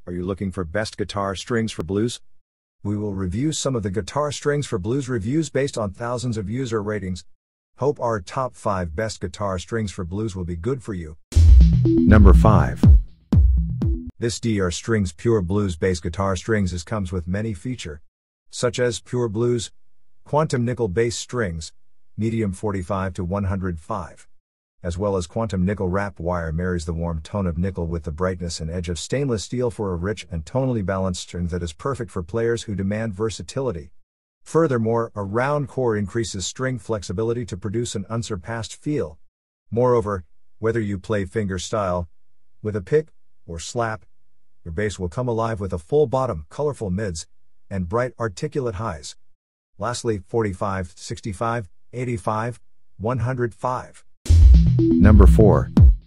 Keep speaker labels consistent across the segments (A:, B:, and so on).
A: Are you looking for best guitar strings for blues? We will review some of the guitar strings for blues reviews based on thousands of user ratings. Hope our top 5 best guitar strings for blues will be good for you.
B: Number 5.
A: This DR Strings Pure Blues bass guitar strings comes with many features, such as Pure Blues, Quantum Nickel bass strings, medium 45 to 105. As well as Quantum Nickel wrap wire marries the warm tone of nickel with the brightness and edge of stainless steel for a rich and tonally balanced string that is perfect for players who demand versatility. Furthermore, a round core increases string flexibility to produce an unsurpassed feel. Moreover, whether you play fingerstyle, with a pick, or slap, your bass will come alive with a full bottom, colorful mids, and bright articulate highs. Lastly, 45, 65, 85, 105.
B: Number 4.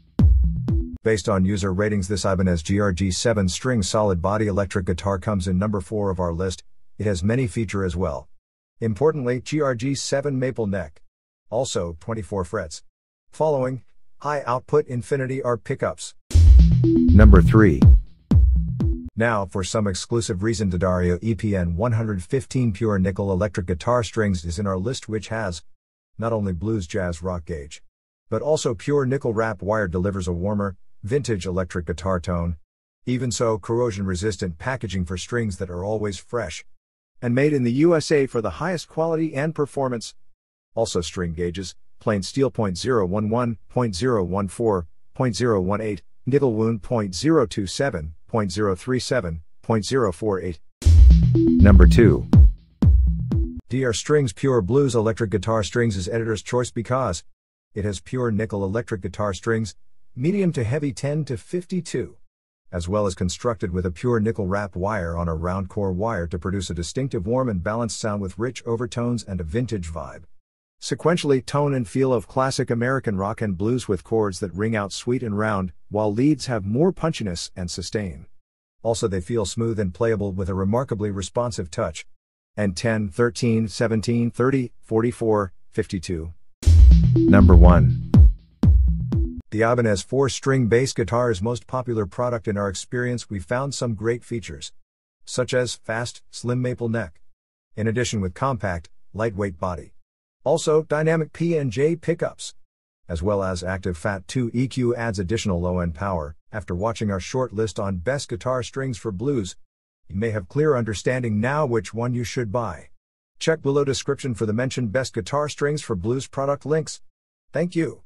A: Based on user ratings, this Ibanez GRG7 string solid body electric guitar comes in number 4 of our list. It has many features as well. Importantly, GRG7 maple neck. Also, 24 frets. Following, high output Infinity R pickups.
B: Number 3.
A: Now, for some exclusive reason, D'Addario EPN 115 pure nickel electric guitar strings is in our list, which has not only blues, jazz, rock gauge, but also pure nickel wrap wire delivers a warmer, vintage electric guitar tone. Even so, corrosion-resistant packaging for strings that are always fresh. And made in the USA for the highest quality and performance. Also string gauges, plain steel .011, .014, .018, nickel wound .027, .037, .048.
B: Number 2.
A: DR Strings Pure Blues Electric Guitar Strings is editor's choice because it has pure nickel electric guitar strings, medium to heavy 10 to 52, as well as constructed with a pure nickel wrap wire on a round core wire to produce a distinctive warm and balanced sound with rich overtones and a vintage vibe. Sequentially, tone and feel of classic American rock and blues with chords that ring out sweet and round, while leads have more punchiness and sustain. Also, they feel smooth and playable with a remarkably responsive touch. And 10, 13, 17, 30, 44, 52.
B: Number 1.
A: The Ibanez 4-string bass guitar is most popular product in our experience. We found some great features, such as fast, slim maple neck, in addition with compact, lightweight body. Also, dynamic P&J pickups, as well as active Fat 2 EQ adds additional low-end power. After watching our short list on best guitar strings for blues, you may have clear understanding now which one you should buy. Check below description for the mentioned best guitar strings for blues product links. Thank you.